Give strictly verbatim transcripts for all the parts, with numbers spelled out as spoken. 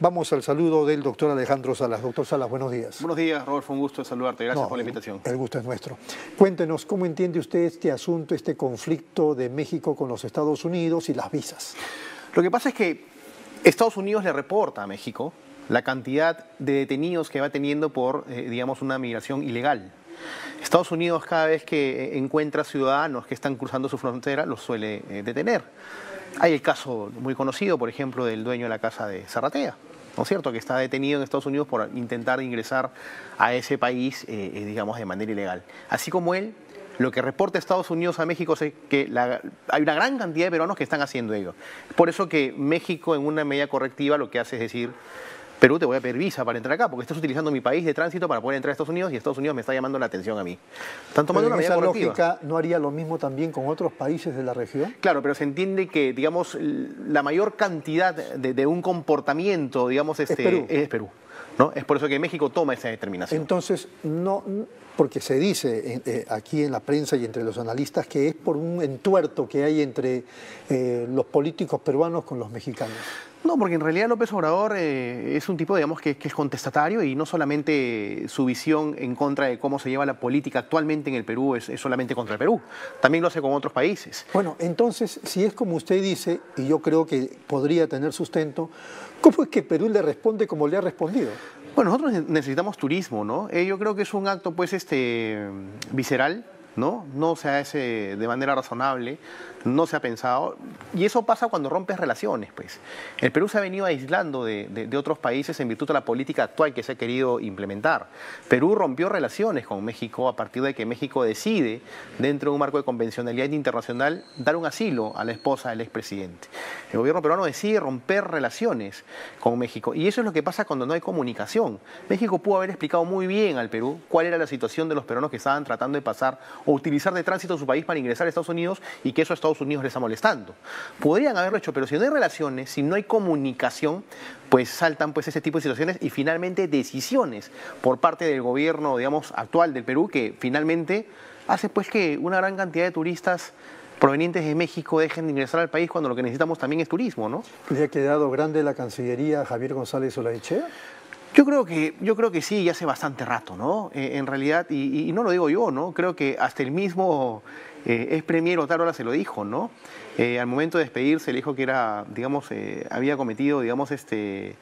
Vamos al saludo del doctor Alejandro Salas. Doctor Salas, buenos días. Buenos días, Rodolfo, un gusto de saludarte. Gracias no, por la invitación. El gusto es nuestro. Cuéntenos, ¿cómo entiende usted este asunto, este conflicto de México con los Estados Unidos y las visas? Lo que pasa es que Estados Unidos le reporta a México la cantidad de detenidos que va teniendo por, eh, digamos, una migración ilegal. Estados Unidos, cada vez que encuentra ciudadanos que están cruzando su frontera, los suele eh, detener. Hay el caso muy conocido, por ejemplo, del dueño de la casa de Zarratea, ¿no es cierto?, que está detenido en Estados Unidos por intentar ingresar a ese país, eh, eh, digamos, de manera ilegal. Así como él, lo que reporta Estados Unidos a México es que la, hay una gran cantidad de peruanos que están haciendo ello. Por eso que México, en una medida correctiva, lo que hace es decir: Perú, te voy a pedir visa para entrar acá, porque estás utilizando mi país de tránsito para poder entrar a Estados Unidos y Estados Unidos me está llamando la atención a mí. Están tomando pero una medida correctiva. ¿Esa lógica no haría lo mismo también con otros países de la región? Claro, pero se entiende que, digamos, la mayor cantidad de, de un comportamiento, digamos, este, es Perú. Es Perú, ¿no? Es por eso que México toma esa determinación. Entonces, no, porque se dice eh, aquí en la prensa y entre los analistas que es por un entuerto que hay entre eh, los políticos peruanos con los mexicanos. No, porque en realidad López Obrador eh, es un tipo, digamos, que, que es contestatario, y no solamente su visión en contra de cómo se lleva la política actualmente en el Perú es, es solamente contra el Perú, también lo hace con otros países. Bueno, entonces, si es como usted dice, y yo creo que podría tener sustento, ¿cómo es que Perú le responde como le ha respondido? Bueno, nosotros necesitamos turismo, ¿no? Eh, yo creo que es un acto, pues, este, visceral, ¿no? No se hace de manera razonable, no se ha pensado, y eso pasa cuando rompes relaciones, pues. El Perú se ha venido aislando de, de, de otros países en virtud de la política actual que se ha querido implementar. Perú rompió relaciones con México a partir de que México decide, dentro de un marco de convencionalidad internacional, dar un asilo a la esposa del expresidente. El gobierno peruano decide romper relaciones con México, y eso es lo que pasa cuando no hay comunicación. México pudo haber explicado muy bien al Perú cuál era la situación de los peruanos que estaban tratando de pasar o utilizar de tránsito su país para ingresar a Estados Unidos, y que eso a Estados Unidos les está molestando. Podrían haberlo hecho, pero si no hay relaciones, si no hay comunicación, pues saltan, pues, ese tipo de situaciones y finalmente decisiones por parte del gobierno, digamos, actual del Perú, que finalmente hace, pues, que una gran cantidad de turistas provenientes de México dejen de ingresar al país cuando lo que necesitamos también es turismo, ¿no? ¿Le ha quedado grande la Cancillería a Javier González Olaechea? Yo creo que, yo creo que sí, y hace bastante rato, ¿no? Eh, en realidad, y, y no lo digo yo, ¿no? Creo que hasta el mismo eh, ex premier Otárola se lo dijo, ¿no? Eh, al momento de despedirse le dijo que era, digamos, eh, había cometido, digamos, este,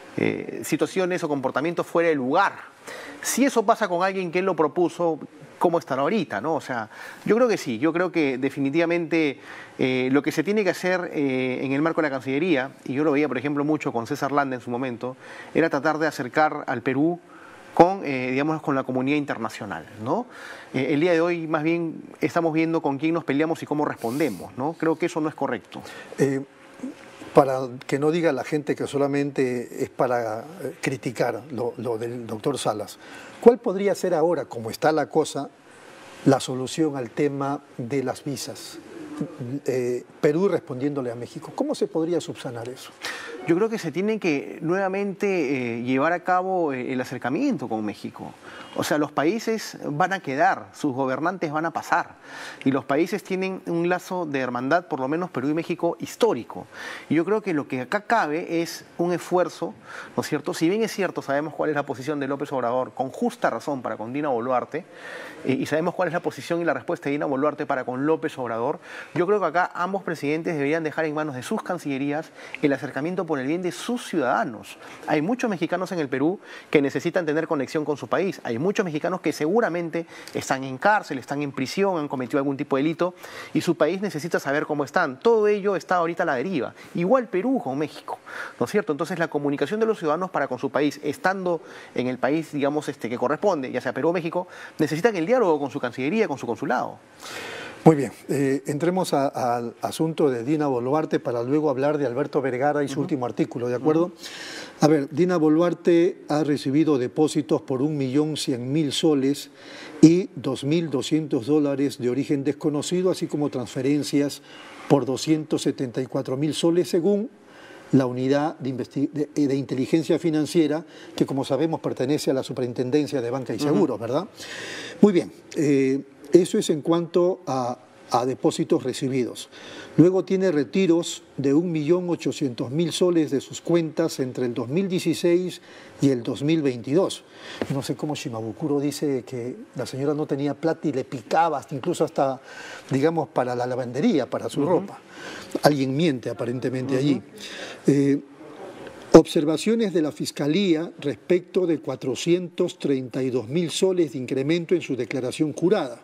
eh, situaciones o comportamientos fuera de lugar. Si eso pasa con alguien que él lo propuso, ¿cómo estará ahorita, no? O sea, yo creo que sí, yo creo que definitivamente eh, lo que se tiene que hacer eh, en el marco de la Cancillería, y yo lo veía, por ejemplo, mucho con César Landa en su momento, era tratar de acercar al Perú con, eh, digamos, con la comunidad internacional, ¿no? Eh, el día de hoy, más bien, estamos viendo con quién nos peleamos y cómo respondemos, ¿no? Creo que eso no es correcto. Eh, para que no diga la gente que solamente es para criticar lo, lo del doctor Salas, ¿cuál podría ser ahora, como está la cosa, la solución al tema de las visas? Eh, Perú respondiéndole a México, ¿cómo se podría subsanar eso? Yo creo que se tiene que nuevamente eh, llevar a cabo eh, el acercamiento con México. O sea, los países van a quedar, sus gobernantes van a pasar, y los países tienen un lazo de hermandad, por lo menos Perú y México, histórico. Y yo creo que lo que acá cabe es un esfuerzo, ¿no es cierto? Si bien es cierto, sabemos cuál es la posición de López Obrador, con justa razón, para con Dina Boluarte, eh, y sabemos cuál es la posición y la respuesta de Dina Boluarte para con López Obrador, yo creo que acá ambos presidentes deberían dejar en manos de sus cancillerías el acercamiento por el bien de sus ciudadanos. Hay muchos mexicanos en el Perú que necesitan tener conexión con su país. Hay muchos mexicanos que seguramente están en cárcel, están en prisión, han cometido algún tipo de delito, y su país necesita saber cómo están. Todo ello está ahorita a la deriva. Igual Perú con México, ¿no es cierto? Entonces, la comunicación de los ciudadanos para con su país, estando en el país, digamos, este, que corresponde, ya sea Perú o México, necesitan el diálogo con su cancillería, con su consulado. Muy bien, eh, entremos al asunto de Dina Boluarte para luego hablar de Alberto Vergara y su uh-huh. último artículo, ¿de acuerdo? Uh-huh. A ver, Dina Boluarte ha recibido depósitos por un millón cien mil soles y dos mil doscientos dólares de origen desconocido, así como transferencias por doscientos setenta y cuatro mil soles, según la unidad de, de, de inteligencia financiera, que como sabemos pertenece a la Superintendencia de Banca y Seguros, uh-huh. ¿verdad? Muy bien, eh, eso es en cuanto a a depósitos recibidos. Luego tiene retiros de un millón ochocientos mil soles de sus cuentas entre el dos mil dieciséis y el dos mil veintidós. No sé cómo Shimabukuro dice que la señora no tenía plata y le picaba, hasta, incluso hasta, digamos, para la lavandería, para su uh-huh. ropa. Alguien miente aparentemente uh-huh. allí. Eh, Observaciones de la Fiscalía respecto de cuatrocientos treinta y dos mil soles de incremento en su declaración jurada.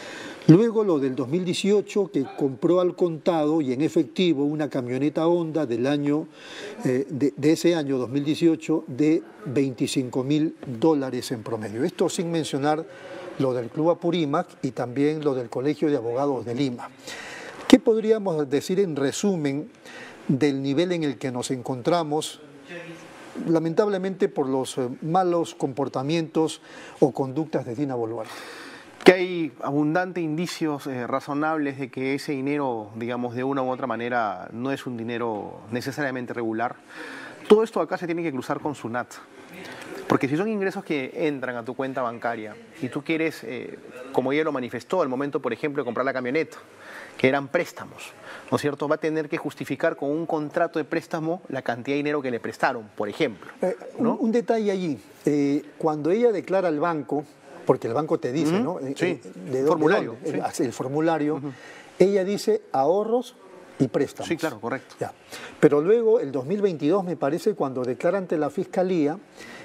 Luego lo del dos mil dieciocho, que compró al contado y en efectivo una camioneta Honda del año, eh, de, de ese año dos mil dieciocho de veinticinco mil dólares en promedio. Esto sin mencionar lo del Club Apurímac y también lo del Colegio de Abogados de Lima. ¿Qué podríamos decir en resumen del nivel en el que nos encontramos, lamentablemente por los eh, malos comportamientos o conductas de Dina Boluarte? Que hay abundantes indicios eh, razonables de que ese dinero, digamos, de una u otra manera no es un dinero necesariamente regular. Todo esto acá se tiene que cruzar con SUNAT, porque si son ingresos que entran a tu cuenta bancaria y tú quieres, eh, como ella lo manifestó al momento, por ejemplo, de comprar la camioneta, que eran préstamos, ¿no es cierto? Va a tener que justificar con un contrato de préstamo la cantidad de dinero que le prestaron, por ejemplo, ¿no? un, un detalle allí, eh, cuando ella declara al banco, porque el banco te dice, uh-huh. ¿no? Sí, ¿De formulario. Sí. El, el formulario, uh-huh. ella dice ahorros y préstamos. Sí, claro, correcto. Ya. Pero luego, el dos mil veintidós, me parece, cuando declara ante la Fiscalía,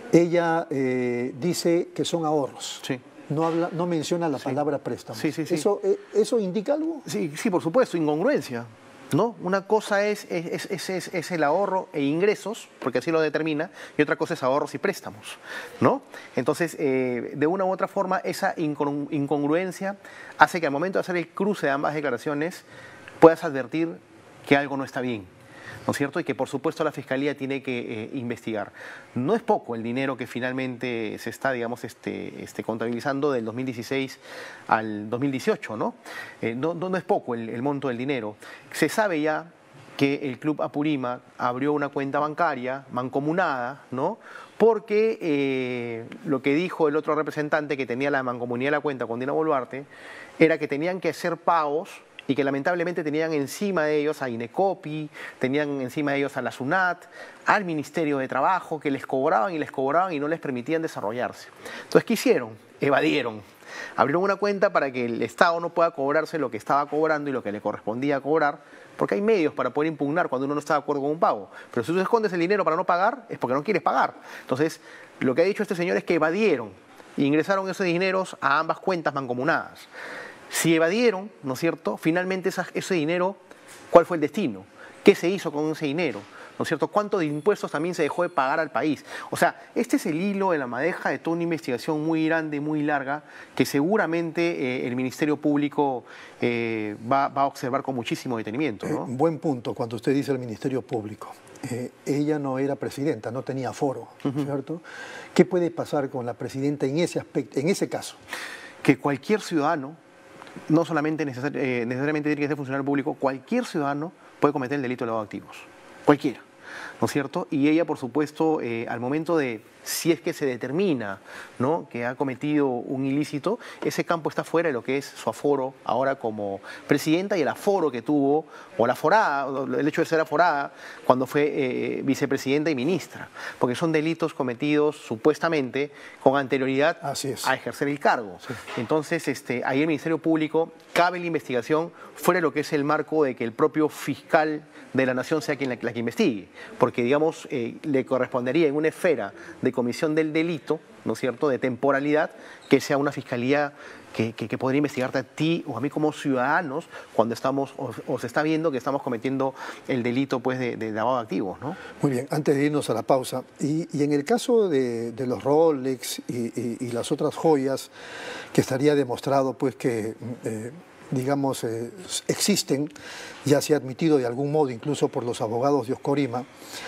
ella eh, dice que son ahorros. Sí. No, habla, no menciona la sí. palabra préstamo. Sí, sí, sí. ¿Eso, eh, ¿Eso indica algo? Sí, sí, por supuesto, incongruencia, ¿no? Una cosa es, es, es, es, es el ahorro e ingresos, porque así lo determina, y otra cosa es ahorros y préstamos, ¿no? Entonces, eh, de una u otra forma, esa incongruencia hace que al momento de hacer el cruce de ambas declaraciones puedas advertir que algo no está bien, ¿no es cierto? Y que por supuesto la Fiscalía tiene que eh, investigar. No es poco el dinero que finalmente se está, digamos, este, este, contabilizando del dos mil dieciséis al dos mil dieciocho, ¿no? Eh, no, no, no es poco el, el monto del dinero. Se sabe ya que el Club Apurímac abrió una cuenta bancaria mancomunada, ¿no? Porque eh, lo que dijo el otro representante que tenía la mancomunidad de la cuenta con Dina Boluarte era que tenían que hacer pagos y que lamentablemente tenían encima de ellos a INECOPI, tenían encima de ellos a la SUNAT, al Ministerio de Trabajo, que les cobraban y les cobraban y no les permitían desarrollarse. Entonces, ¿qué hicieron? Evadieron. Abrieron una cuenta para que el Estado no pueda cobrarse lo que estaba cobrando y lo que le correspondía cobrar, porque hay medios para poder impugnar cuando uno no está de acuerdo con un pago. Pero si tú escondes el dinero para no pagar, es porque no quieres pagar. Entonces, lo que ha dicho este señor es que evadieron e ingresaron esos dineros a ambas cuentas mancomunadas. Si evadieron, ¿no es cierto?, finalmente esa, ese dinero, ¿cuál fue el destino? ¿Qué se hizo con ese dinero? ¿No es cierto? ¿Cuánto de impuestos también se dejó de pagar al país? O sea, este es el hilo de la madeja de toda una investigación muy grande, muy larga, que seguramente eh, el Ministerio Público eh, va, va a observar con muchísimo detenimiento, ¿no? Eh, buen punto cuando usted dice el Ministerio Público. Eh, ella no era presidenta, no tenía foro, uh-huh. ¿cierto? ¿Qué puede pasar con la presidenta en ese aspecto, en ese caso? Que cualquier ciudadano, no solamente necesari eh, necesariamente tiene que ser funcionario público, cualquier ciudadano puede cometer el delito de lavado de activos, cualquiera, ¿no es cierto? Y ella, por supuesto, eh, al momento de, si es que se determina, ¿no?, que ha cometido un ilícito, ese campo está fuera de lo que es su aforo ahora como presidenta y el aforo que tuvo, o la aforada, el hecho de ser aforada, cuando fue eh, vicepresidenta y ministra, porque son delitos cometidos supuestamente con anterioridad a ejercer el cargo. Sí. Entonces, este, ahí el Ministerio Público cabe la investigación fuera de lo que es el marco de que el propio fiscal de la nación sea quien la, la que investigue, porque digamos eh, le correspondería en una esfera de comisión del delito, ¿no es cierto?, de temporalidad, que sea una fiscalía que, que, que podría investigarte a ti o a mí como ciudadanos cuando estamos o, o se está viendo que estamos cometiendo el delito, pues, de, de lavado de activos, ¿no? Muy bien, antes de irnos a la pausa, y, y en el caso de, de los Rolex y, y, y las otras joyas, que estaría demostrado, pues, que eh, digamos, eh, existen, ya se ha admitido de algún modo, incluso por los abogados de Oscorima,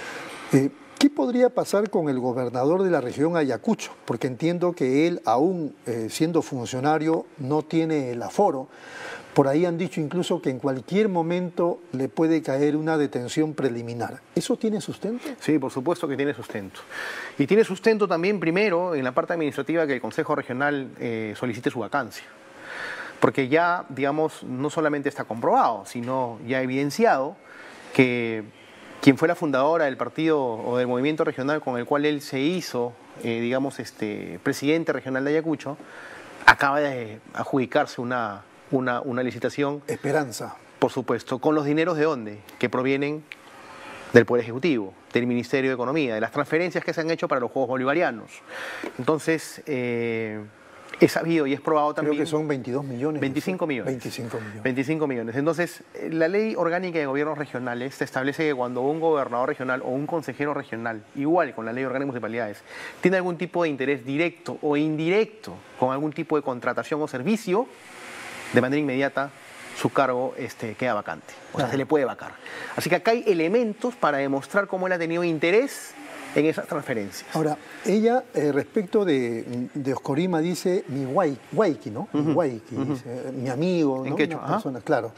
eh, ¿qué podría pasar con el gobernador de la región Ayacucho? Porque entiendo que él, aún eh, siendo funcionario, no tiene el aforo. Por ahí han dicho incluso que en cualquier momento le puede caer una detención preliminar. ¿Eso tiene sustento? Sí, por supuesto que tiene sustento. Y tiene sustento también, primero, en la parte administrativa, que el Consejo Regional eh, solicite su vacancia. porque ya, digamos, no solamente está comprobado, sino ya evidenciado que quien fue la fundadora del partido o del movimiento regional con el cual él se hizo, eh, digamos, este, presidente regional de Ayacucho, acaba de adjudicarse una, una, una licitación. Esperanza. Por supuesto. ¿Con los dineros de dónde? Que provienen del Poder Ejecutivo, del Ministerio de Economía, de las transferencias que se han hecho para los Juegos Bolivarianos. Entonces, eh, es sabido y es probado también. Creo que son veintidós millones. veinticinco millones. veinticinco millones. veinticinco millones. Entonces, la Ley Orgánica de Gobiernos Regionales te establece que cuando un gobernador regional o un consejero regional, igual con la Ley Orgánica de Municipalidades, tiene algún tipo de interés directo o indirecto con algún tipo de contratación o servicio, de manera inmediata su cargo este, queda vacante. O sea, Ah. se le puede vacar. Así que acá hay elementos para demostrar cómo él ha tenido interés en esas transferencias. Ahora, ella, eh, respecto de, de Oscorima, dice mi guay, guayqui, ¿no? Mi Ujú, guayqui, ujú. dice, mi amigo, En ¿no? quechua, Una ajá. persona, claro.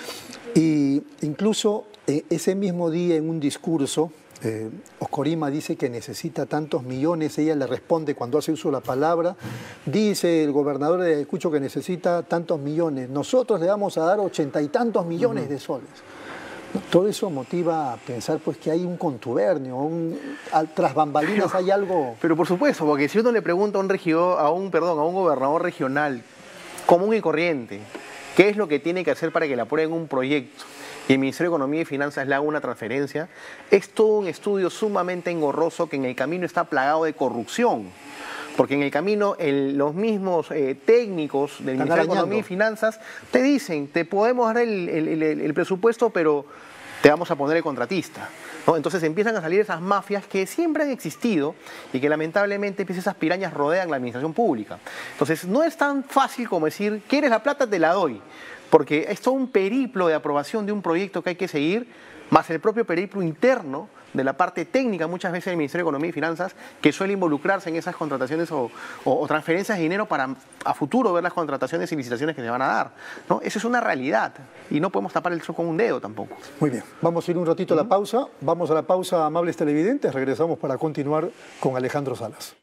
Y incluso eh, ese mismo día en un discurso, eh, Oscorima dice que necesita tantos millones, ella le responde cuando hace uso de la palabra, dice el gobernador de Ayacucho que necesita tantos millones, nosotros le vamos a dar ochenta y tantos millones de soles. Todo eso motiva a pensar pues que hay un contubernio, un, al- tras bambalinas Pero- hay algo... Pero por supuesto, porque si uno le pregunta a un regidor, a un, perdón, a un gobernador regional común y corriente, ¿qué es lo que tiene que hacer para que le aprueben un proyecto? Y el Ministerio de Economía y Finanzas le haga una transferencia, es todo un estudio sumamente engorroso que en el camino está plagado de corrupción. Porque en el camino el- los mismos eh, técnicos del Están Ministerio de arañando. Economía y Finanzas te dicen, te podemos dar el, el- el- el presupuesto, pero te vamos a poner el contratista, ¿no? Entonces empiezan a salir esas mafias que siempre han existido y que lamentablemente pues, esas pirañas rodean la administración pública. Entonces no es tan fácil como decir, ¿quieres la plata? Te la doy. Porque es todo un periplo de aprobación de un proyecto que hay que seguir, más el propio periplo interno de la parte técnica, muchas veces del Ministerio de Economía y Finanzas, que suele involucrarse en esas contrataciones o, o- o transferencias de dinero para a futuro ver las contrataciones y licitaciones que se van a dar, ¿no? Eso es una realidad y no podemos tapar el sol con un dedo tampoco. Muy bien, vamos a ir un ratito a la pausa, vamos a la pausa, amables televidentes, regresamos para continuar con Alejandro Salas.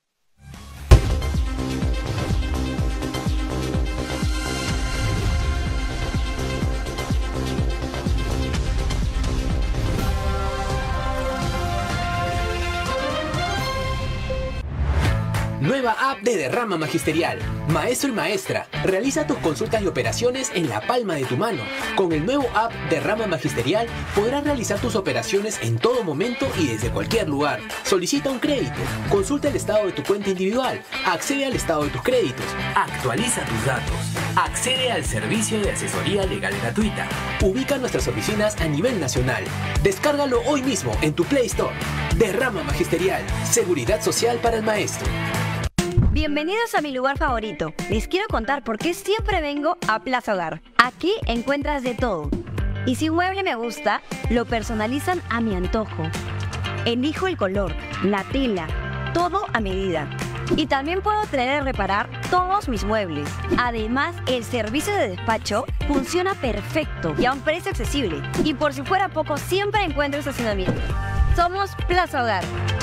Nueva app de Derrama Magisterial. Maestro y maestra, realiza tus consultas y operaciones en la palma de tu mano. Con el nuevo app Derrama Magisterial podrás realizar tus operaciones en todo momento y desde cualquier lugar. Solicita un crédito, consulta el estado de tu cuenta individual, accede al estado de tus créditos, actualiza tus datos, accede al servicio de asesoría legal gratuita. Ubica nuestras oficinas a nivel nacional. Descárgalo hoy mismo en tu Play Store. Derrama Magisterial, seguridad social para el maestro. Bienvenidos a mi lugar favorito. Les quiero contar por qué siempre vengo a Plaza Hogar. Aquí encuentras de todo. Y si un mueble me gusta, lo personalizan a mi antojo. Elijo el color, la tela, todo a medida. Y también puedo traer a reparar todos mis muebles. Además, el servicio de despacho funciona perfecto y a un precio accesible. Y por si fuera poco, siempre encuentro estacionamiento. Somos Plaza Hogar.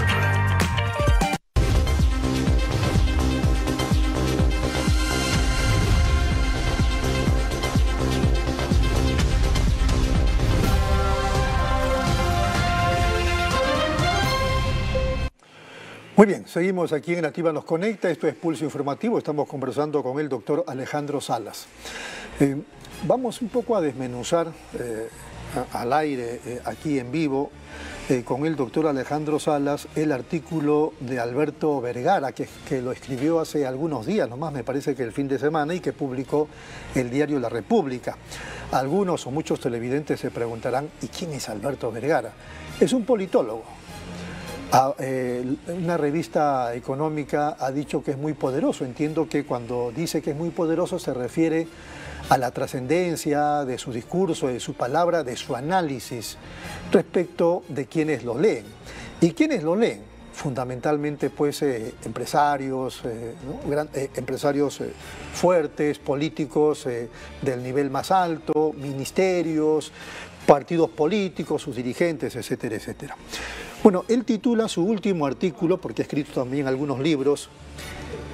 Muy bien, seguimos aquí en Nativa Nos Conecta, esto es Pulso Informativo, estamos conversando con el doctor Alejandro Salas. Eh, vamos un poco a desmenuzar eh, a- al aire, eh, aquí en vivo, eh, con el doctor Alejandro Salas, el artículo de Alberto Vergara, que, que lo escribió hace algunos días, nomás me parece que el fin de semana, y que publicó el diario La República. Algunos o muchos televidentes se preguntarán, ¿y quién es Alberto Vergara? Es un politólogo. Ah, eh, una revista económica ha dicho que es muy poderoso. Entiendo que cuando dice que es muy poderoso se refiere a la trascendencia de su discurso, de su palabra, de su análisis respecto de quienes lo leen. ¿Y quienes lo leen? Fundamentalmente pues eh, empresarios, eh, ¿no? Gran, eh, empresarios eh, fuertes, políticos eh, del nivel más alto, ministerios, partidos políticos, sus dirigentes, etcétera, etcétera. Bueno, él titula su último artículo, porque ha escrito también algunos libros,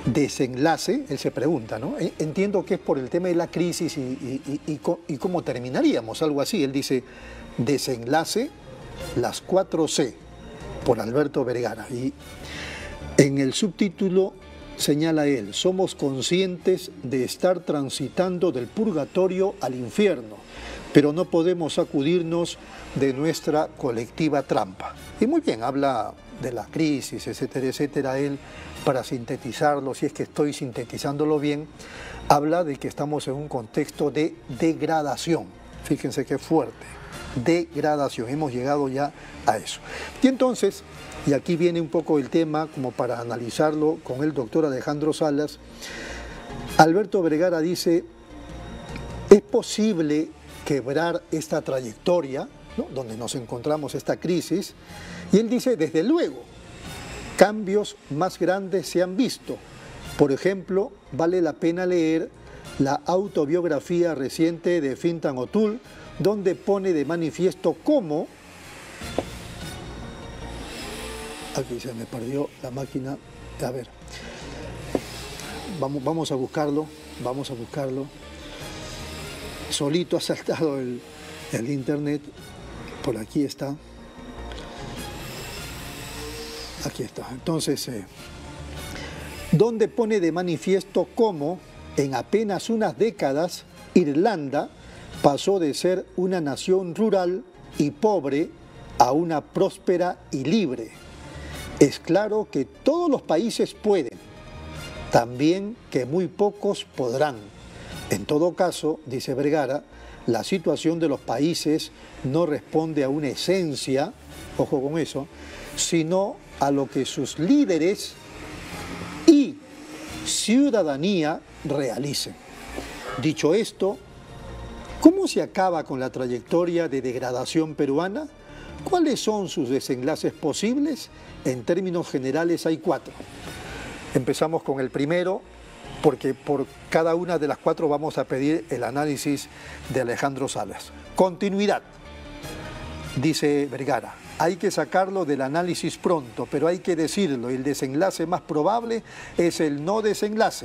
desenlace, él se pregunta, ¿no? Entiendo que es por el tema de la crisis y, y, y, y, y cómo terminaríamos, algo así. Él dice, desenlace, las cuatro ce, por Alberto Vergara. Y en el subtítulo señala él, somos conscientes de estar transitando del purgatorio al infierno, pero no podemos sacudirnos de nuestra colectiva trampa. Y muy bien, habla de la crisis, etcétera, etcétera. Él, para sintetizarlo, si es que estoy sintetizándolo bien, habla de que estamos en un contexto de degradación. Fíjense qué fuerte, degradación, hemos llegado ya a eso. Y entonces, y aquí viene un poco el tema como para analizarlo con el doctor Alejandro Salas, Alberto Vergara dice, ¿es posible quebrar esta trayectoria, ¿no?, donde nos encontramos esta crisis? Y él dice, desde luego, cambios más grandes se han visto. Por ejemplo, vale la pena leer la autobiografía reciente de Fintan O'Toole, donde pone de manifiesto cómo... Aquí se me perdió la máquina. A ver, vamos, vamos a buscarlo, vamos a buscarlo. Solito ha saltado el, el internet, por aquí está. Aquí está. Entonces, eh, donde pone de manifiesto cómo en apenas unas décadas Irlanda pasó de ser una nación rural y pobre a una próspera y libre. Es claro que todos los países pueden, también que muy pocos podrán. En todo caso, dice Vergara, la situación de los países no responde a una esencia, ojo con eso, sino a lo que sus líderes y ciudadanía realicen. Dicho esto, ¿cómo se acaba con la trayectoria de degradación peruana? ¿Cuáles son sus desenlaces posibles? En términos generales hay cuatro. Empezamos con el primero, porque por cada una de las cuatro vamos a pedir el análisis de Alejandro Salas. Continuidad, dice Vergara. Hay que sacarlo del análisis pronto, pero hay que decirlo, el desenlace más probable es el no desenlace.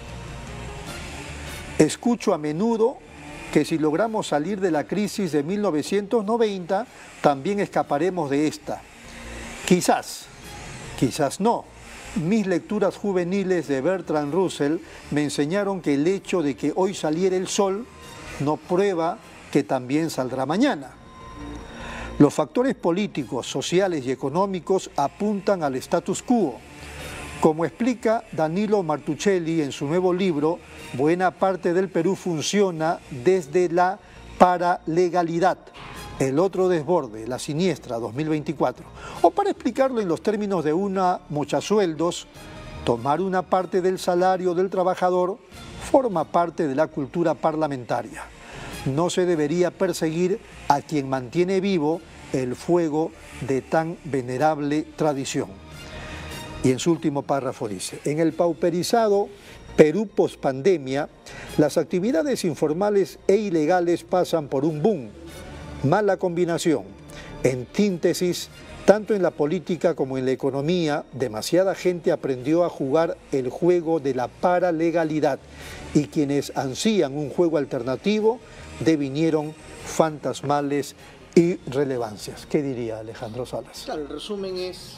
Escucho a menudo que si logramos salir de la crisis de mil novecientos noventa, también escaparemos de esta. Quizás, quizás no. Mis lecturas juveniles de Bertrand Russell me enseñaron que el hecho de que hoy saliera el sol no prueba que también saldrá mañana. Los factores políticos, sociales y económicos apuntan al status quo. Como explica Danilo Martuchelli en su nuevo libro, buena parte del Perú funciona desde la paralegalidad. El otro desborde, la siniestra dos mil veinticuatro. O para explicarlo en los términos de una mochasueldos, tomar una parte del salario del trabajador forma parte de la cultura parlamentaria. No se debería perseguir a quien mantiene vivo el fuego de tan venerable tradición. Y en su último párrafo dice, en el pauperizado Perú pospandemia, las actividades informales e ilegales pasan por un boom. Mala combinación. En síntesis, tanto en la política como en la economía, demasiada gente aprendió a jugar el juego de la paralegalidad y quienes ansían un juego alternativo devinieron fantasmales irrelevancias. ¿Qué diría Alejandro Salas? Claro, el resumen es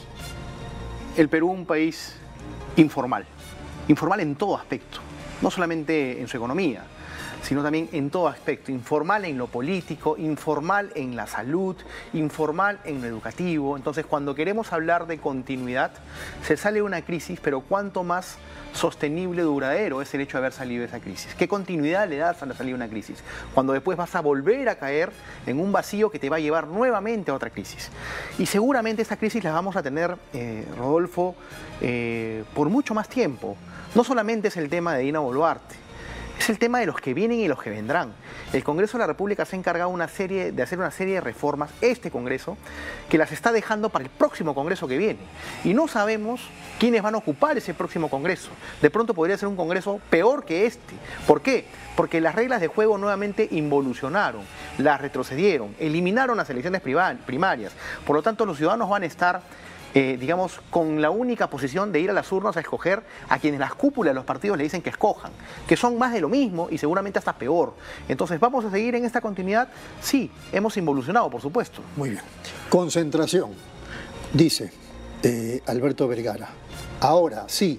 el Perú un país informal, informal en todo aspecto, no solamente en su economía, sino también en todo aspecto, informal en lo político, informal en la salud, informal en lo educativo. Entonces, cuando queremos hablar de continuidad, se sale de una crisis, pero cuánto más sostenible, duradero es el hecho de haber salido de esa crisis. ¿Qué continuidad le das a la salida de una crisis? Cuando después vas a volver a caer en un vacío que te va a llevar nuevamente a otra crisis. Y seguramente esta crisis la vamos a tener, eh, Rodolfo, eh, por mucho más tiempo. No solamente es el tema de Dina Boluarte, es el tema de los que vienen y los que vendrán. El Congreso de la República se ha encargado una serie, de hacer una serie de reformas, este Congreso, que las está dejando para el próximo Congreso que viene. Y no sabemos quiénes van a ocupar ese próximo Congreso. De pronto podría ser un Congreso peor que este. ¿Por qué? Porque las reglas de juego nuevamente involucionaron, las retrocedieron, eliminaron las elecciones primarias. Por lo tanto, los ciudadanos van a estar eh, digamos, con la única posición de ir a las urnas a escoger a quienes las cúpulas de los partidos le dicen que escojan, que son más de lo mismo y seguramente hasta peor. Entonces, ¿vamos a seguir en esta continuidad? Sí, hemos involucionado, por supuesto. Muy bien. Concentración, dice eh, Alberto Vergara. Ahora, sí,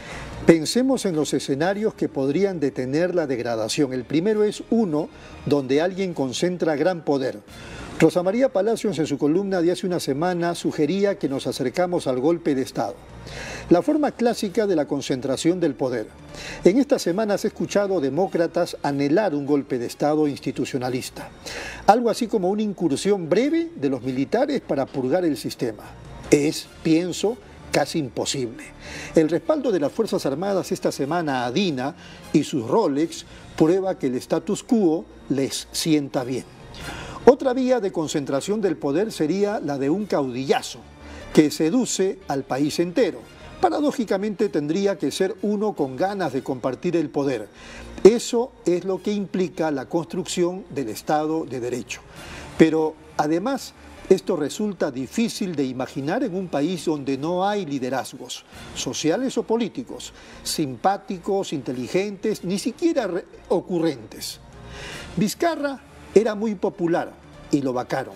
pensemos en los escenarios que podrían detener la degradación. El primero es uno donde alguien concentra gran poder. Rosa María Palacios en su columna de hace una semana sugería que nos acercamos al golpe de Estado, la forma clásica de la concentración del poder. En estas semanas he escuchado demócratas anhelar un golpe de Estado institucionalista, algo así como una incursión breve de los militares para purgar el sistema. Es, pienso, casi imposible. El respaldo de las Fuerzas Armadas esta semana a Dina y sus Rolex prueba que el status quo les sienta bien. Otra vía de concentración del poder sería la de un caudillazo que seduce al país entero. Paradójicamente tendría que ser uno con ganas de compartir el poder. Eso es lo que implica la construcción del Estado de Derecho. Pero además, esto resulta difícil de imaginar en un país donde no hay liderazgos, sociales o políticos, simpáticos, inteligentes, ni siquiera ocurrentes. Vizcarra era muy popular y lo vacaron.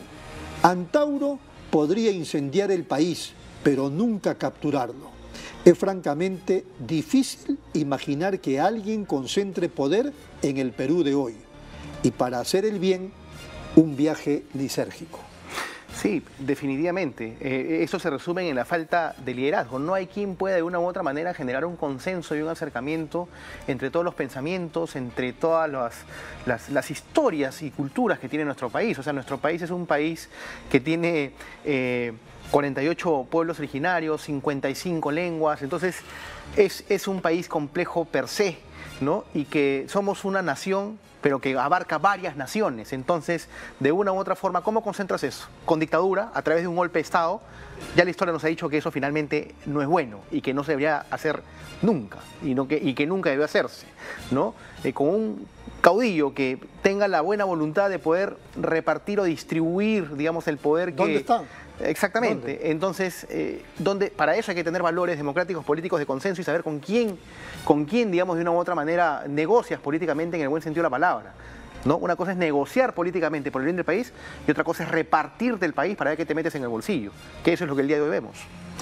Antauro podría incendiar el país, pero nunca capturarlo. Es francamente difícil imaginar que alguien concentre poder en el Perú de hoy. Y para hacer el bien, un viaje lisérgico. Sí, definitivamente. Eh, eso se resume en la falta de liderazgo. No hay quien pueda de una u otra manera generar un consenso y un acercamiento entre todos los pensamientos, entre todas las, las, las historias y culturas que tiene nuestro país. O sea, nuestro país es un país que tiene eh, cuarenta y ocho pueblos originarios, cincuenta y cinco lenguas. Entonces, es, es un país complejo per se, ¿no? Y que somos una nación, pero que abarca varias naciones. Entonces, de una u otra forma, ¿cómo concentras eso? Con dictadura, a través de un golpe de Estado. Ya la historia nos ha dicho que eso finalmente no es bueno y que no se debería hacer nunca y, no que, y que nunca debe hacerse, ¿no? Eh, con un caudillo que tenga la buena voluntad de poder repartir o distribuir, digamos, el poder que... ¿Dónde están? Exactamente. ¿Dónde? Entonces, eh, ¿dónde? Para eso hay que tener valores democráticos, políticos de consenso y saber con quién, con quién, digamos, de una u otra manera negocias políticamente en el buen sentido de la palabra, ¿no? Una cosa es negociar políticamente por el bien del país y otra cosa es repartirte el país para ver qué te metes en el bolsillo, que eso es lo que el día de hoy vemos.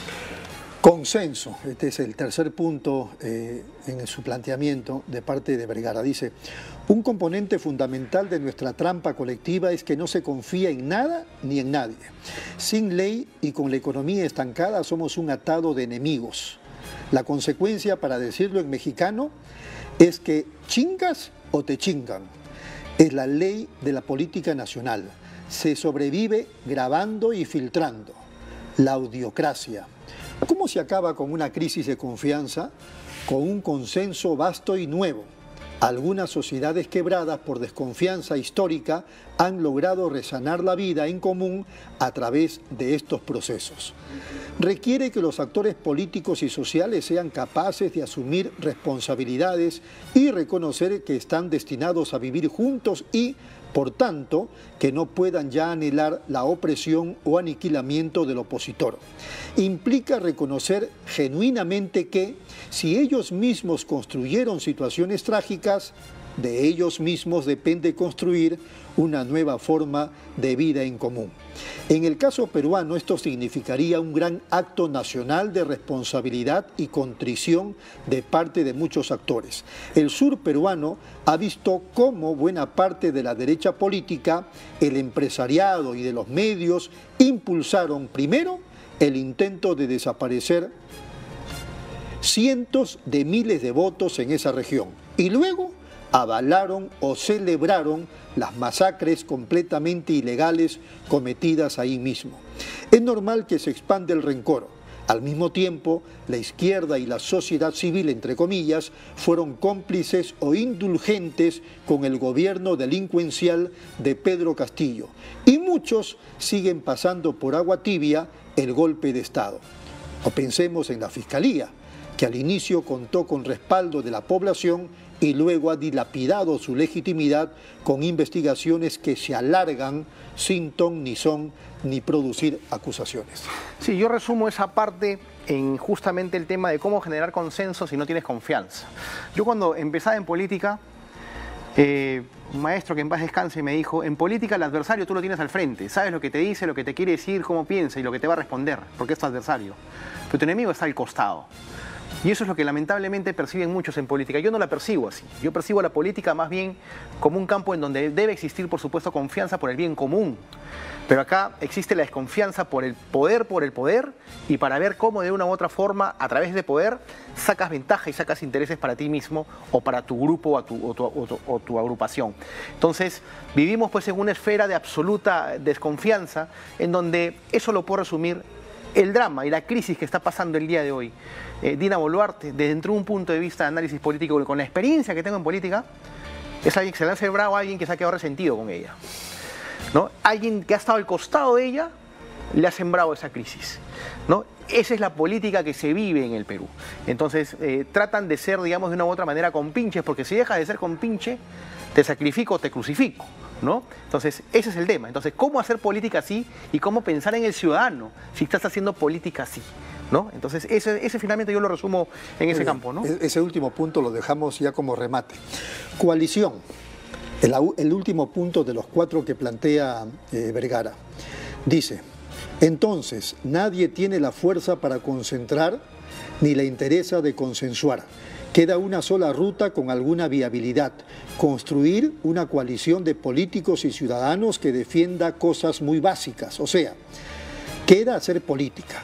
Consenso, este es el tercer punto eh, en su planteamiento de parte de Vergara. Dice, un componente fundamental de nuestra trampa colectiva es que no se confía en nada ni en nadie. Sin ley y con la economía estancada somos un atado de enemigos. La consecuencia, para decirlo en mexicano, es que chingas o te chingan. Es la ley de la política nacional. Se sobrevive grabando y filtrando. La audiocracia. ¿Cómo se acaba con una crisis de confianza? Con un consenso vasto y nuevo. Algunas sociedades quebradas por desconfianza histórica han logrado resanar la vida en común a través de estos procesos. Requiere que los actores políticos y sociales sean capaces de asumir responsabilidades y reconocer que están destinados a vivir juntos y, por tanto, que no puedan ya anhelar la opresión o aniquilamiento del opositor. Implica reconocer genuinamente que, si ellos mismos construyeron situaciones trágicas, de ellos mismos depende construir una nueva forma de vida en común. En el caso peruano, esto significaría un gran acto nacional de responsabilidad y contrición de parte de muchos actores. El sur peruano ha visto cómo buena parte de la derecha política, el empresariado y de los medios impulsaron primero el intento de desaparecer cientos de miles de votos en esa región y luego avalaron o celebraron las masacres completamente ilegales cometidas ahí mismo. Es normal que se expande el rencor. Al mismo tiempo, la izquierda y la sociedad civil, entre comillas, fueron cómplices o indulgentes con el gobierno delincuencial de Pedro Castillo. Y muchos siguen pasando por agua tibia el golpe de Estado. O pensemos en la Fiscalía. que al inicio contó con respaldo de la población y luego ha dilapidado su legitimidad con investigaciones que se alargan sin ton ni son ni producir acusaciones. Sí, yo resumo esa parte en justamente el tema de cómo generar consenso si no tienes confianza. Yo cuando empezaba en política, eh, un maestro que en paz descanse me dijo, en política el adversario tú lo tienes al frente, sabes lo que te dice, lo que te quiere decir, cómo piensa y lo que te va a responder, porque es tu adversario. Pero tu enemigo está al costado. Y eso es lo que lamentablemente perciben muchos en política. Yo no la percibo así. Yo percibo la política más bien como un campo en donde debe existir, por supuesto, confianza por el bien común. Pero acá existe la desconfianza por el poder, por el poder, y para ver cómo de una u otra forma, a través de poder, sacas ventaja y sacas intereses para ti mismo o para tu grupo o tu, o tu, o tu, o tu agrupación. Entonces, vivimos pues en una esfera de absoluta desconfianza, en donde eso lo puedo resumir el drama y la crisis que está pasando el día de hoy. Eh, Dina Boluarte, desde un punto de vista de análisis político, con la experiencia que tengo en política, es alguien que se le ha celebrado a alguien que se ha quedado resentido con ella, ¿no? Alguien que ha estado al costado de ella le ha sembrado esa crisis, ¿no? Esa es la política que se vive en el Perú. Entonces, eh, tratan de ser, digamos, de una u otra manera compinches, porque si dejas de ser compinche, te sacrifico o te crucifico, ¿no? Entonces, ese es el tema. Entonces, ¿cómo hacer política así y cómo pensar en el ciudadano si estás haciendo política así, ¿no? Entonces, ese, ese finalmente yo lo resumo en ese Bien, campo, ¿no? Ese último punto lo dejamos ya como remate. Coalición, el, el último punto de los cuatro que plantea eh, Vergara. Dice, entonces, nadie tiene la fuerza para concentrar ni le interesa de consensuar. Queda una sola ruta con alguna viabilidad, construir una coalición de políticos y ciudadanos que defienda cosas muy básicas, o sea, queda hacer política.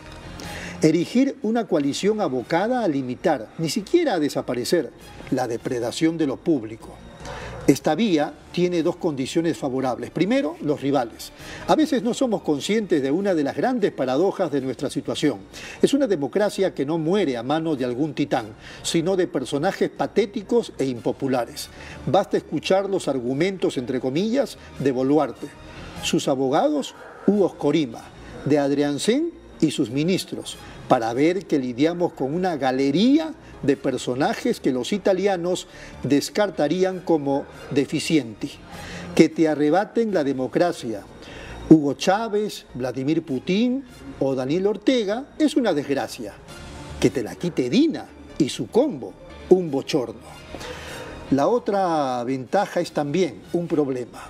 Erigir una coalición abocada a limitar, ni siquiera a desaparecer, la depredación de lo público. Esta vía tiene dos condiciones favorables. Primero, los rivales. A veces no somos conscientes de una de las grandes paradojas de nuestra situación. Es una democracia que no muere a manos de algún titán, sino de personajes patéticos e impopulares. Basta escuchar los argumentos, entre comillas, de Boluarte. Sus abogados, Hugo Corima, de Adriansen y sus ministros, para ver que lidiamos con una galería de personajes que los italianos descartarían como deficienti, que te arrebaten la democracia. Hugo Chávez, Vladimir Putin o Daniel Ortega es una desgracia. Que te la quite Dina y su combo, un bochorno. La otra ventaja es también un problema.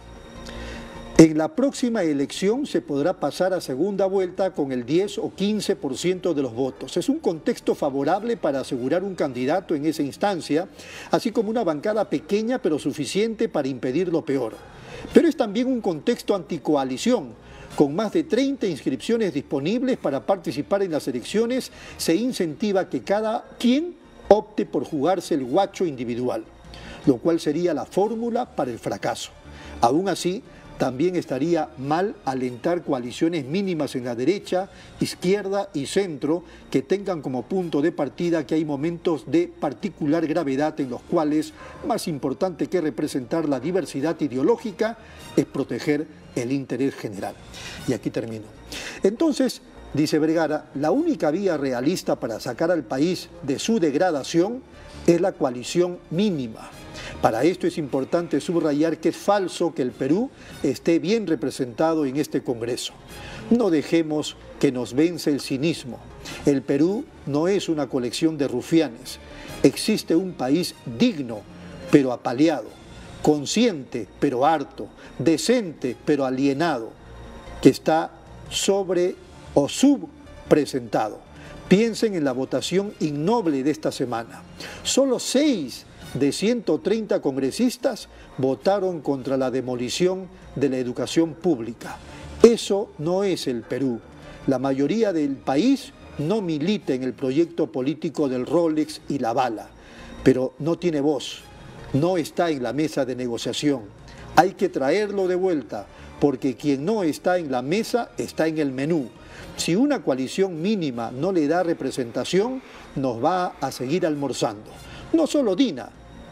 En la próxima elección se podrá pasar a segunda vuelta con el diez o quince por ciento de los votos. Es un contexto favorable para asegurar un candidato en esa instancia, así como una bancada pequeña pero suficiente para impedir lo peor. Pero es también un contexto anticoalición. Con más de treinta inscripciones disponibles para participar en las elecciones, se incentiva que cada quien opte por jugarse el guacho individual, lo cual sería la fórmula para el fracaso. Aún así, también estaría mal alentar coaliciones mínimas en la derecha, izquierda y centro que tengan como punto de partida que hay momentos de particular gravedad en los cuales, más importante que representar la diversidad ideológica, es proteger el interés general. Y aquí termino. Entonces, dice Vergara, la única vía realista para sacar al país de su degradación es la coalición mínima. Para esto es importante subrayar que es falso que el Perú esté bien representado en este Congreso. No dejemos que nos vence el cinismo. El Perú no es una colección de rufianes. Existe un país digno, pero apaleado, consciente, pero harto, decente, pero alienado, que está sobre o subpresentado. Piensen en la votación innoble de esta semana. Solo seis de ciento treinta congresistas votaron contra la demolición de la educación pública. Eso no es el Perú. La mayoría del país no milita en el proyecto político del Rolex y la bala, pero no tiene voz, no está en la mesa de negociación. Hay que traerlo de vuelta, porque quien no está en la mesa está en el menú. Si una coalición mínima no le da representación, nos va a seguir almorzando. No solo Dina, todos.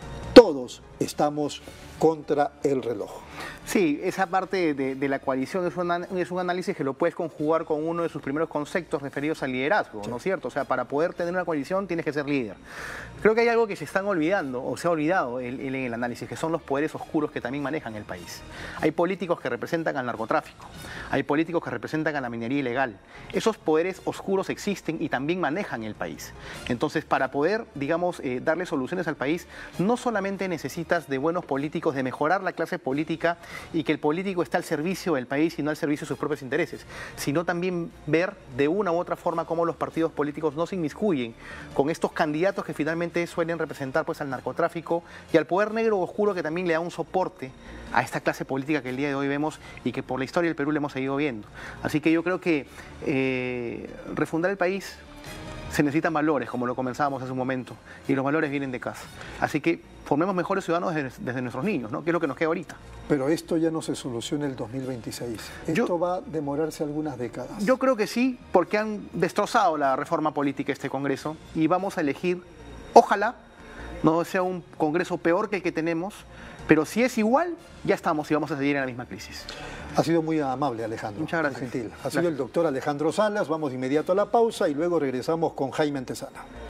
todos estamos contra el reloj. Sí, esa parte de, de la coalición es, una, es un análisis que lo puedes conjugar con uno de sus primeros conceptos referidos al liderazgo, sí. ¿no es cierto? O sea, para poder tener una coalición tienes que ser líder. Creo que hay algo que se están olvidando, o se ha olvidado en, en el análisis, que son los poderes oscuros que también manejan el país. Hay políticos que representan al narcotráfico, hay políticos que representan a la minería ilegal. Esos poderes oscuros existen y también manejan el país. Entonces, para poder, digamos, eh, darle soluciones al país, no solamente necesitas de buenos políticos, de mejorar la clase política y que el político esté al servicio del país y no al servicio de sus propios intereses, sino también ver de una u otra forma cómo los partidos políticos no se inmiscuyen con estos candidatos que finalmente suelen representar pues al narcotráfico y al poder negro oscuro que también le da un soporte a esta clase política que el día de hoy vemos y que por la historia del Perú le hemos seguido viendo. Así que yo creo que eh, refundar el país se necesitan valores, como lo comenzábamos hace un momento, y los valores vienen de casa. Así que formemos mejores ciudadanos desde, desde nuestros niños, ¿no? Que es lo que nos queda ahorita. Pero esto ya no se soluciona en el dos mil veintiséis. Esto yo, va a demorarse algunas décadas. Yo creo que sí, porque han destrozado la reforma política este Congreso y vamos a elegir, ojalá, no sea un Congreso peor que el que tenemos, pero si es igual, ya estamos y vamos a seguir en la misma crisis. Ha sido muy amable, Alejandro. Muchas gracias. Muy gentil. Ha sido el doctor Alejandro Salas. Vamos de inmediato a la pausa y luego regresamos con Jaime Antesana.